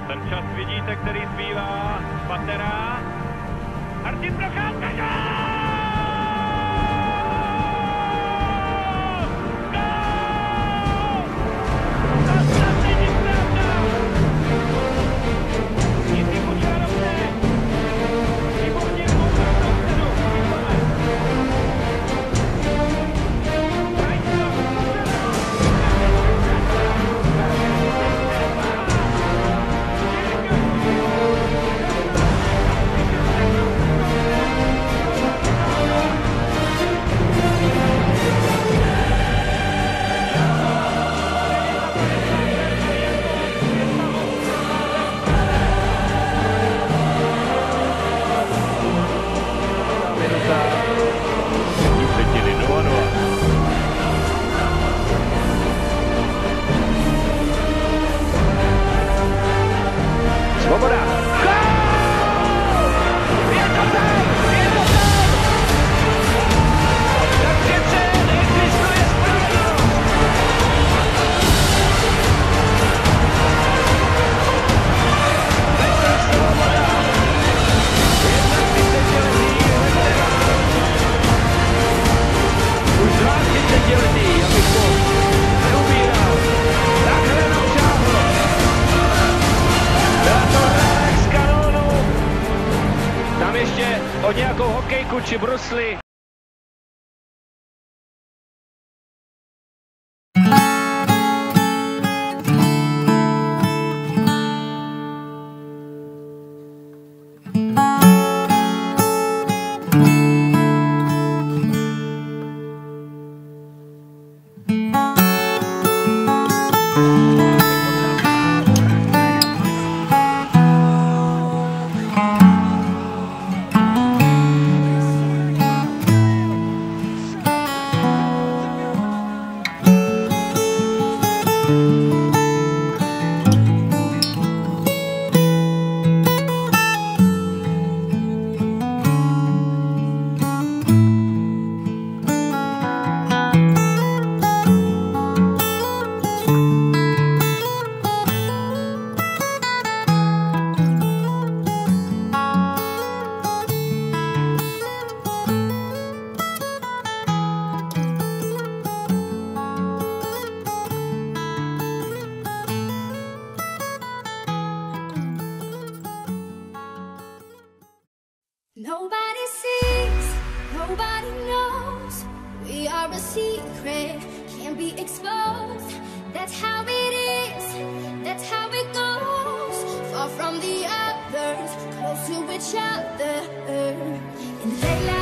Ten čas vidíte, který zbývá. Patera. Martin Procházka, gól! Svoboda. Gól! Je to tam! Je to tam! Tak přece existuje spravedlnost! Petr Svoboda! 31letý veterán! Už 32letý, abych to neubíral. Takhle nám žáhlo. Byla to rád z kanónu. Tam ještě o nějakou hokejku či brusli. Nobody sees, nobody knows. We are a secret, can't be exposed. That's how it is, that's how it goes. Far from the others, close to each other. In the daylight.